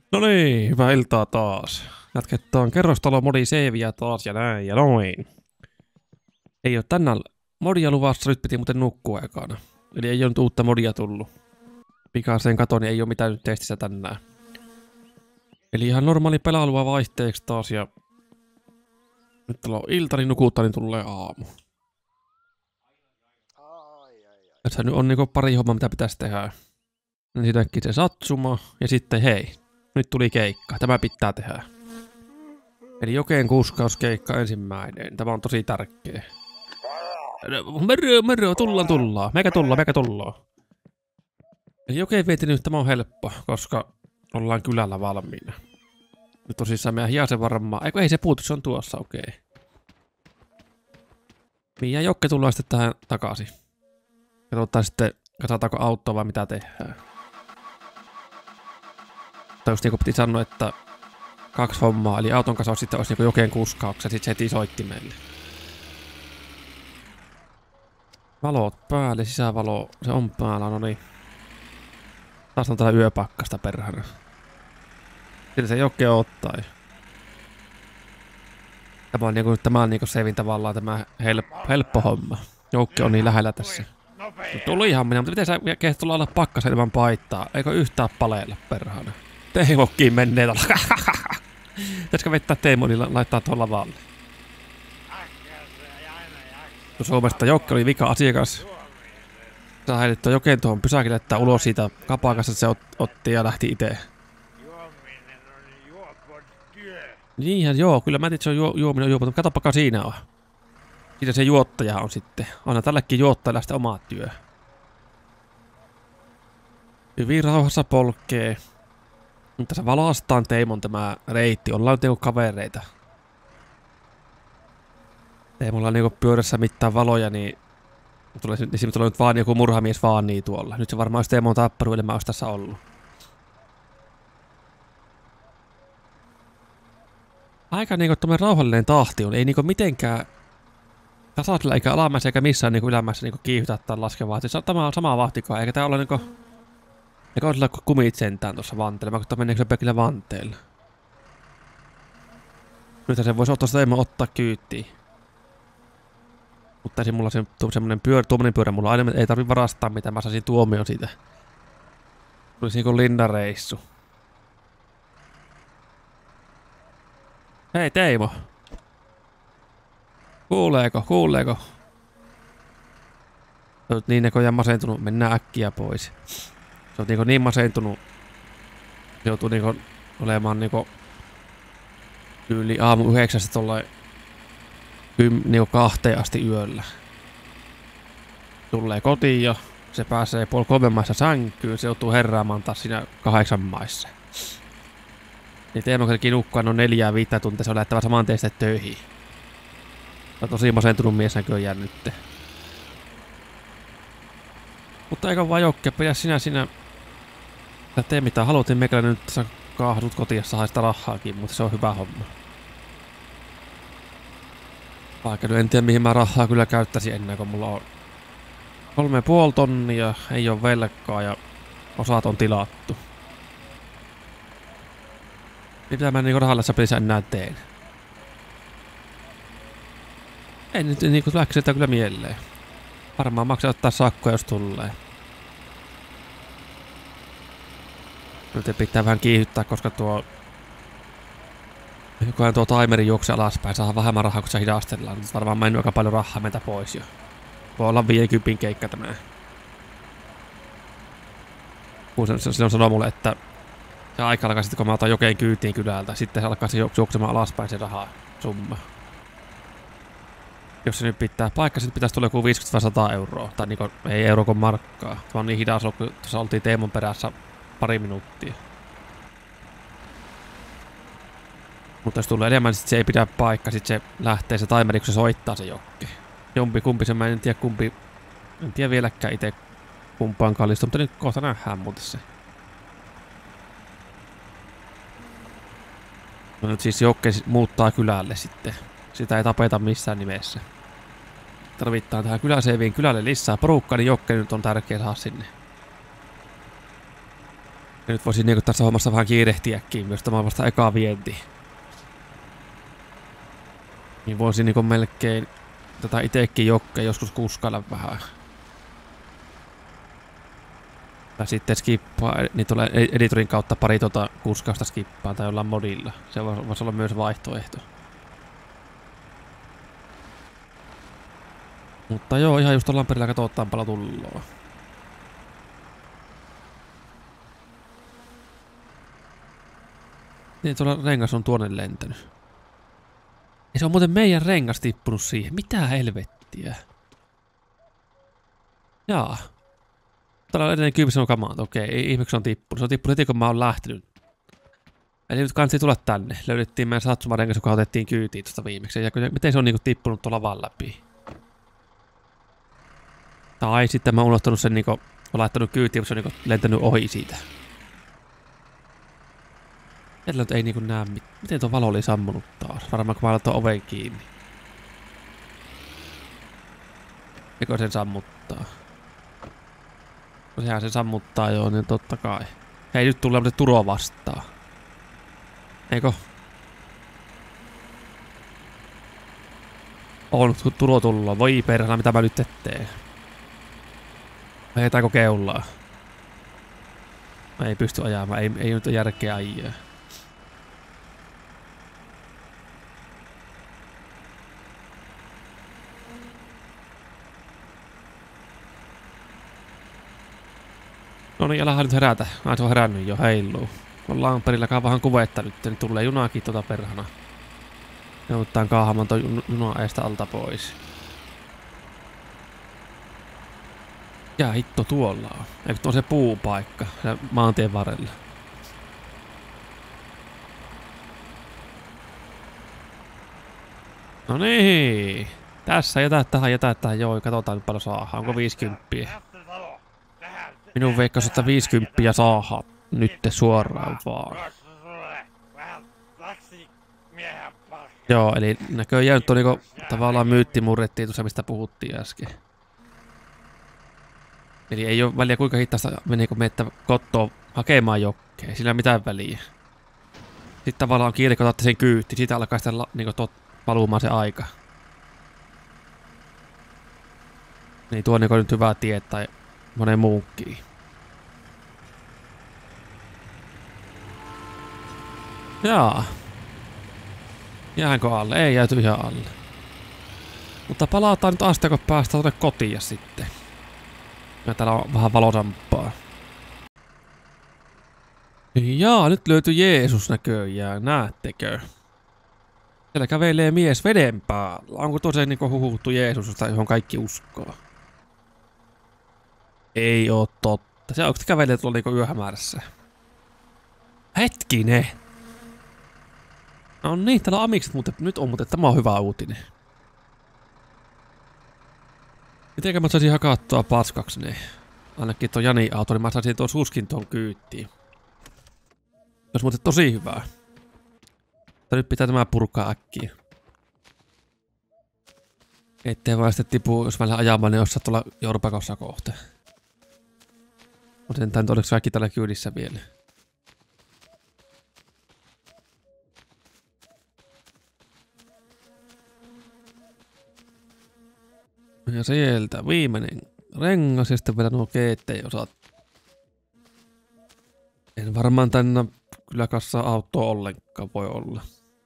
No niin, hyvää iltaa taas. Jatketaan kerrostalo modi seiviä taas ja näin ja noin. Ei oo tänään modia luvassa, nyt piti muuten nukkua ekana. Eli ei oo nyt uutta modia tullut. Pikaiseen katon, niin ei oo mitään nyt testissä tänään. Eli ihan normaali pelailuva vaihteeksi taas ja... Nyt on ilta, niin nukuttaa, niin tulee aamu. Tässä nyt on niinku pari hommaa, mitä pitäisi tehdä. Ensinnäkin se satsuma ja sitten hei. Nyt tuli keikka. Tämä pitää tehdä. Eli jokeen kuskauskeikka ensimmäinen. Tämä on tosi tärkeä. Mörö, tullaan. Meikä tullaan. Eli jokeen vieti nyt tämä on helppo, koska ollaan kylällä valmiina. Nyt tosissaan meidän hiasen varmaan. Ei se puutu, se on tuossa, okei. Miä jokke tullaan sitten tähän takaisin. Katsotaan sitten, kasataanko autoa vai mitä tehdään. Tai just niinku piti sanoa, että 2 hommaa, eli auton kanssa sitten olisi niinku jokeen kuskauksia, sitten se heti soitti meille. Valot päälle, sisävalo, se on päällä, no niin. Taas on täällä yöpakkasta perhana. Sillä se jokke ottaa. Tämä on niinku sevin tavallaan tämä helppo homma. Jokke on niin lähellä tässä. Tuli ihan minä, mutta miten sä kehät tulla olla pakkasen ilman paittaa? Eikö yhtään paleella perhana? Teemokkiin menneet olla. Pitäisikö vettää Teemo, niin laittaa tuolla lavalle. Suomesta Jokke oli vika asiakas. Sä häilyttää Jokeen tuohon pysäkille, että ulos siitä kapakasta se otti ja lähti itse. Niinhän joo, kyllä mä tiedän, että se on juominen juoput, mutta katsopakaan siinä on. Siinä se juottaja on sitten. Onhan tälläkin juottajalla sitten oma työ. Hyvin rauhassa polkee. Mutta se valaastaan Teemon tämä reitti. Ollaan nyt niinku kavereita. Teemolla on niinku pyörässä mitään valoja, niin tulee nyt vaan joku murhamies vaan niin tuolla. Nyt se varmaan olisi Teemon tapparuille olisi tässä ollut. Aika niinku tommonen rauhallinen tahti on. Ei niinku mitenkään tasaisella eikä alamäessä eikä missään niinku ylämäessä niinku kiihytä tai laskea vahtia. Tämä on sama vahtikaa, eikä tää ole niinku... Eikä ole sillä kumit sentään tuossa vanteella, mutta meneekö se pelkillä vanteella? Nyt se voisi ottaa sitä ottaa kyyttiin. Mutta ei mulla semmonen tuommoinen pyörä mulla aina ei tarvi varastaa mitään, mä saisin tuomion siitä. Tulisi niinku linnareissu. Hei Teimo! Kuuleeko? Sä oot niin näköjään masentunut, mennään äkkiä pois. Se on niin masentunut. Se joutuu niinku olemaan niinku yli aamu 9 tollain niinku 2 asti yöllä. Tulee kotiin ja se pääsee 2:30 maissa sänkyyn, se joutuu herraamaan taas siinä 8 maissa. Niin Teemo kerkii nukkaan noin 4-5 tuntia, se on lähettävä saman teistä töihin. Se on tosi masentunut mies näköjään nytte. Mutta eikä vaan Jokke, pidä sinä ja tee mitä halutin, meikäläinen nyt tässä kahdut kotiin, saa sitä rahaakin, mutta se on hyvä homma. Vaikka nyt en tiedä mihin mä rahaa kyllä käyttäisin ennen, kun mulla on 3,5 tonnia, ei oo velkaa ja osat on tilattu. Mitä mä niinku rahallessa pelissä enää teen? Ei nyt niinku läksiltä kyllä mieleen. Varmaan maksaa ottaa sakkoja jos tulee. Nyt pitää vähän kiihyttää, koska kunhan tuo timeri juoksee alaspäin, saa vähemmän rahaa kun se hidastellaan. Nyt varmaan mennyt aika paljon rahaa meiltä pois jo. Voi olla 50 keikka tämä. Kun se on sanonut mulle, että se aika alkaa sitten kun mä otan Jokeen kyytiin kylältä, sitten se alkaa se juoksemaan alaspäin se rahaa summa. Jos se nyt pitää paikka, sitten pitäisi tulla joku 50-100 euroa. Tai niinku, ei euro kun markkaa. Se on niin hidas ollut, kun tuossa oltiin Teemon perässä pari minuuttia. Mutta jos tulee enemmän, niin se ei pidä paikka. Sitten se lähtee se timeri, kun se soittaa se Jokke. Kumpi se, mä en tiedä kumpi. En tiedä vieläkään itse kumpaan kallistuu, mutta nyt kohta nähdään muuten se. No nyt siis Jokke muuttaa kylälle sitten. Sitä ei tapeta missään nimessä. Tarvitaan tähän kyläseiviin kylälle lisää porukkaa, niin Jokke nyt on tärkeä saada sinne. Ja nyt voisin niinku tässä hommassa vähän kiirehtiäkin, myös tämä on vasta eka vienti. Niin voisin niinku melkein tätä itekin jokkeen joskus kuskailla vähän. Tai sitten skippaa, niin tulee editorin kautta pari kuskausta skippaa tai jollain modilla. Se voisi olla myös vaihtoehto. Mutta joo, ihan just ollaan perillä katsotaan paljon tulloa. Niin tuolla rengas on tuonne lentänyt. Ja se on muuten meidän rengas tippunut siihen. Mitä helvettiä? Jaa. Täällä on edelleen kyypissä on kamaa. Okei, ei ihmeksi on tippunut. Se on tippunut heti kun mä oon lähtenyt. Eli nyt kansi tulla tänne. Löydettiin meidän satsumarengas, joka otettiin kyytiin tuosta viimeksi. Ja miten se on niinku tippunut tuolla lavan läpi? Tai sitten mä oon unohtanut sen niinku, on laittanut kyytiin, mutta se on niinku lentänyt ohi siitä. Tällä nyt ei niinku näe miten tuo valo oli sammunut taas. Varmaan kun mä laitan oven kiinni. Eikö sen sammuttaa? No sehän se sammuttaa joo, niin totta kai. Hei, nyt tulee muuten Turo vastaan. Eikö? On, Turo tullaan. Voi perhana, mitä mä nyt teen. Ajetäänkö keulaa? Ei pysty ajamaan, ei nyt ole järkeä ajaa. No niin, älä nyt herätä. Mä oon herännyt jo, heiluu. Ollaan perilläkaan vähän kuvetta nyt, niin tulee junaakin perhana. Joudutaan kaahamaan ton junan eestä alta pois. Ja hitto tuolla on. Eikö tuo se puupaikka se maantien varrella? No niin. Tässä jätä tähän. Joo, katsotaan nyt paljon saadaan. Onko 50? Minun veikkaus, että 50 saadaan nyt suoraan vaan. Joo, eli näköjään nyt on niinku tavallaan myytti murrettiin tuossa, mistä puhuttiin äsken. Eli ei ole väliä kuinka hitaasta meneekö meitä kottoon hakemaan jokkeen, sillä ei mitään väliä. Sitten tavallaan on kiire, kun otatte sen kyytti, siitä alkaa sitten niinku valumaan se aika. Niin tuo on niinku nyt hyvä tie tai monen muunkin. Jaa. Jäänkö alle? Ei jääty ihan alle. Mutta palataan nyt asti, kun päästään tuonne kotiin sitten. Ja täällä on vähän valosampaa. Jaa, nyt löytyi Jeesus näköjään, näettekö? Siellä kävelee mies veden päällä. Onko tosiaan niinku huhuttu Jeesus, johon kaikki uskoo? Ei oo totta. Se onko kävelee tuolla niinku yöhämärässä? Hetkinen! No niin, täällä on amikset muuten. Nyt on muuten, tämä on hyvä uutinen. Mitenkä mä saisin hakattua paskaksi ne? Ainakin tuon Jani auto, niin mä saisin tuon suskin tuon kyyttiin. Se olisi muuten tosi hyvää. Mutta nyt pitää tämä purkaa äkkiä. Ettei vaan sitten tipu, jos mä lähden ajamaan, niin jossain tuolla jorpakossa kohta. On sentään onneksi kaikki täällä kyydissä vielä. Ja sieltä viimeinen rengas ja sitten vielä nuo GT-osat. En varmaan tänne kyllä kassa autoa ollenkaan voi olla.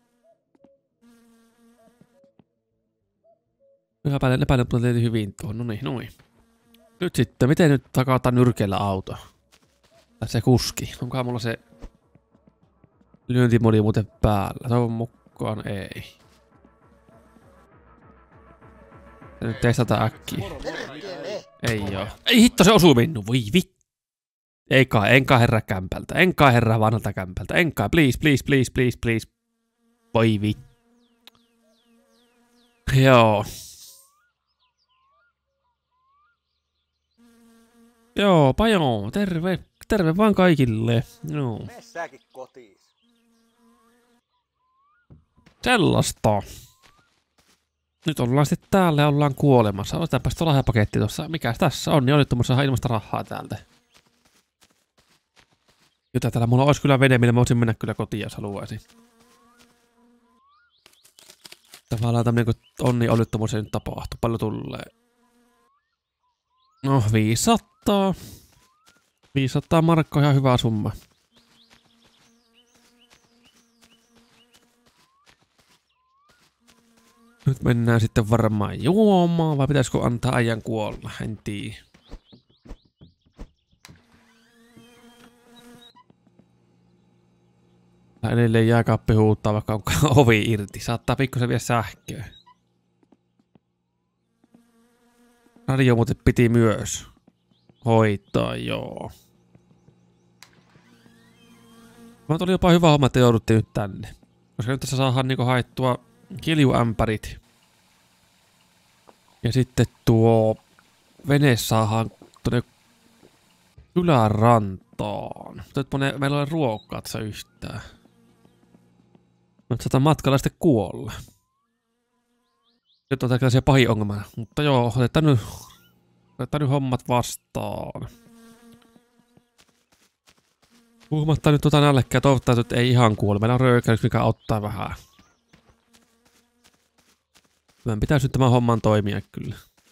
Epäilen, mutta tehty hyvin tuohon. Noniin. Nyt sitten, miten nyt takataan nyrkeillä auto? Tai se kuski. Onkohan mulla se lyöntimodi muuten päällä? Toivon mukaan ei. Nyt testata äkkiä. Ei oo. Ei hitto, se osuu minun. Voi vittu. Enkä herra kämpältä. Enkä herra vanhalta kämpältä. Enkä, please. Voi vittu. Joo. Joo, pajo. Terve vaan kaikille. Joo. Mene säkin kotiin. Sellaista. Nyt ollaan sitten täällä ja ollaan kuolemassa. Otetaanpas tuo lahjapaketti tuossa. Mikäs tässä on? Niin onnittomassa saa ilmasta rahaa täältä. Joten täällä mulla olisi kyllä vene, millä mä voisin mennä kyllä kotiin, jos haluaisin. Tavallaan tämmönen kun onni onnettomuus nyt tapahtuu. Paljon tulee. No 500. 500 markkaa, ihan hyvä summa. Nyt mennään sitten varmaan juomaan, vai pitäisikö antaa ajan kuolla? En tiedä. Edelleen jääkaappi huuttaa, vaikka on ovi irti. Saattaa pikkusen vielä sähköä. Radio muuten piti myös hoitaa, joo. Mä tuli jopa hyvä homma, että jouduttiin nyt tänne. Koska nyt tässä saadaan niinku haettua kiljuämpärit. Ja sitten tuo vene saadaan tuonne kylän rantaan. Mutta nyt meillä ei ole ruokaa tässä yhtään. Nyt saadaan matkalla sitten kuolla. Nyt on tällaisia pahin ongelma. Mutta joo, otetaan nyt hommat vastaan. Puhumatta nyt nällekään, toivottavasti että ei ihan kuole. Meillä on röökäys, mikä ottaa vähän. Meidän pitäisi nyt tämän homman toimia kyllä.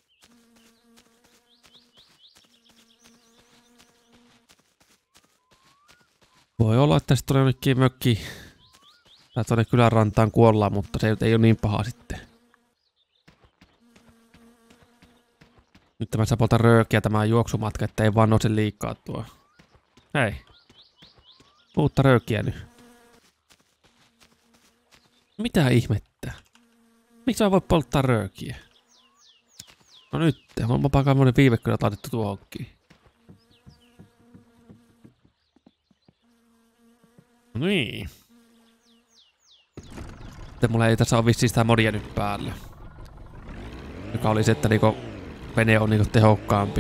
Voi olla, että sitten tulee jonnekin mökki. Tai tuonne kylän rantaan kuollaan, mutta se ei ole niin paha sitten. Nyt tämä saa polta röökiä tämä juoksumatka, ettei vaan nouse liikaa tuo. Hei. Uutta röökiä nyt. Mitä ihmettä? Miksi sä voi polttaa röökiä? No nyt, mä pakaan monen viive kyllä laitettu tuohonkin. No niin. Sitten mulla ei tässä ole vissiin sitä modia nyt päällä. Joka oli se, että niinku vene on niinku tehokkaampi.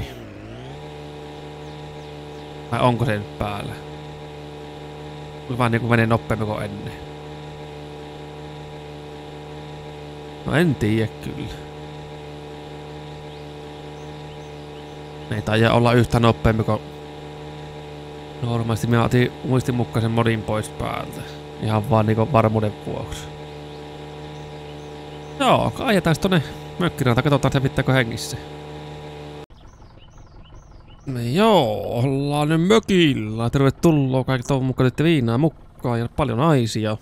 Vai onko se nyt päällä? Oli vaan niinku vene nopeammin kuin ennen. No en tiedä kyllä. Ei taida olla yhtä nopeammin kuin normaalisti. Minä otin muistin mukaisen modin pois päältä. Ihan vaan niinku varmuuden vuoksi. Joo, ajetaan tonne mökkiranta, katsotaan se vittääkö hengissä. Joo, ollaan nyt mökillä. Tervetuloa kaikki toivon mukaan nyt viinaa mukaan ja paljon naisia.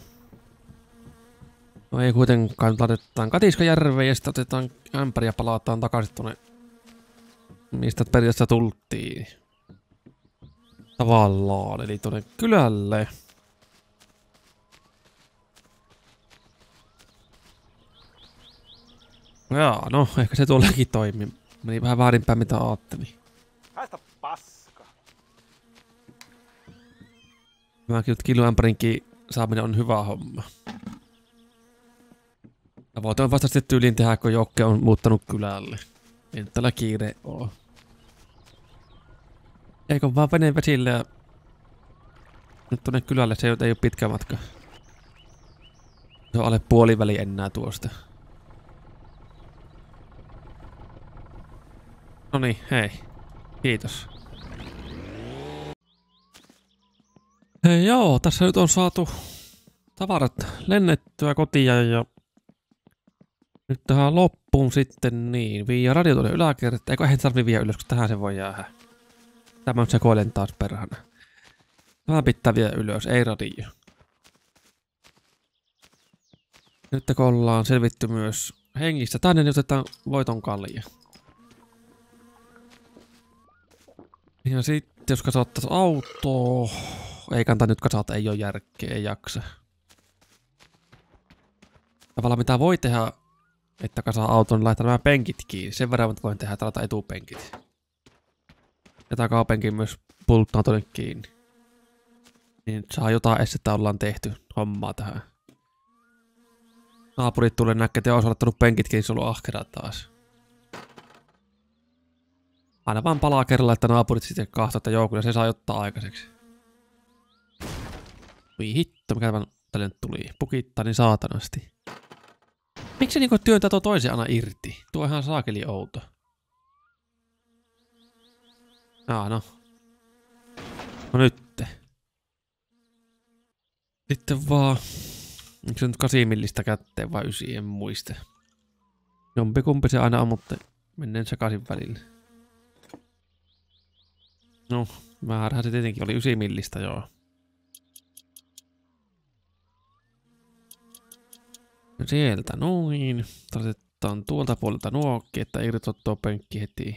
No ei kuitenkaan, laitetaan Katiskajärveen ja sitten otetaan ämpäri ja palataan takaisin tuonne, mistä periaatteessa tultiin. Tavallaan, eli tuonne kylälle. Jaa, no ehkä se tuollekin toimi. Meni vähän väärinpäin mitä ajattelin. Haista paska. Mäkin nyt kiljuämpärinkin saaminen on hyvä homma. Tavoite on vasta tyyliin tehdä, kun Jokke on muuttanut kylälle. Ei nyt tällä kiire oo. Eikö vaan veneen vesille ja nyt tuonne kylälle, se ei oo pitkä matka. Se on alle puoliväli enää tuosta. Noniin, hei. Kiitos. Hei joo, tässä nyt on saatu tavarat lennettyä kotiin ja nyt tähän loppuun sitten niin. Viiä radio tuonne yläkertaan. Eikö eihän tarvii viiä ylös, kun tähän se voi jäädä. Tämä on sekoilen taas perhana. Tämä pitää vielä ylös, ei radio. Nyt kun ollaan selvitty myös hengissä, tänne niin otetaan voiton kalja. Ja sitten jos kasattais autoa, ei kannata nyt kasata, ei oo järkeä, ei jaksa. Tavallaan mitä voi tehdä, että kasaa auton, niin laittaa nämä penkit kiinni. Sen verran voin tehdä, että laittaa etupenkit. Ja takapenkin myös pulttaa tonne kiinni. Niin saa jotain estettä ollaan tehty hommaa tähän. Naapurit tulee näkee, että olisi laittanut penkit kiinni, se on ollut ahkera taas. Aina vaan palaa kerralla, että naapurit sitten kahtoo, että joo, kyllä se saa ottaa aikaiseksi. Voi hitto, mikä tämän tälle nyt tuli. Pukittaa niin saatanasti. Miksi se niinku työntää tuo toisen aina irti? Tuo on ihan saakeli outo. No. No nytte. Sitten vaan, onko se nyt 8 millistä kätteen vai 9, en muista. Jompikumpi se aina on, mutta menneen sekaisin välillä. No, määrähän se tietenkin oli 9 millistä, joo. Sieltä noin. Otetaan tuolta puolelta nuokki, että irtoa tuo pönkki heti.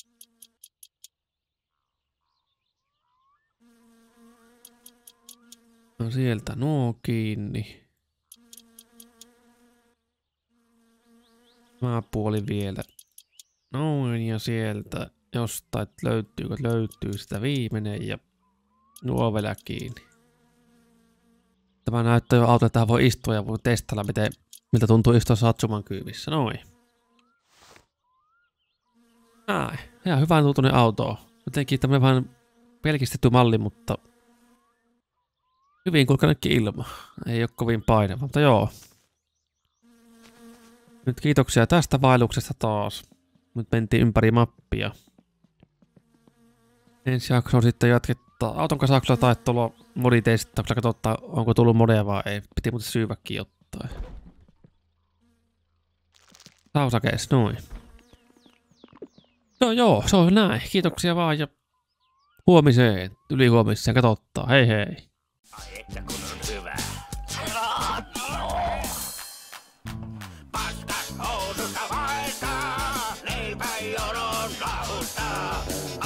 No sieltä nuo kiinni. Maapuoli vielä. Noin ja sieltä jostain löytyy sitä viimeinen ja nuo vielä kiinni. Tämä näyttää jo auto, että tähän voi istua ja voi testailla, miltä tuntuu istua Satsuman kyyvissä. Noin. Näin. Ihan hyvän tuntuinen auto. Jotenkin tämmönen vähän pelkistetty malli, mutta hyvin kulkenutkin ilma. Ei ole kovin painava, mutta joo. Nyt kiitoksia tästä vaelluksesta taas. Nyt mentiin ympäri mappia. Ensi jakso sitten jatketaan. Auton kasauksella tai tuolla moditestauksella katsotaan, onko tullut modeja vai ei. Piti muuten syyväkin jotain. Sausakees, noin. No joo, se on näin. Kiitoksia vaan ja huomiseen, ylihuomiseen, katsotaan. Hei hei. Ai että kun on hyvä. Paskas housusta vaeltaa, leipä jonon kahuttaa.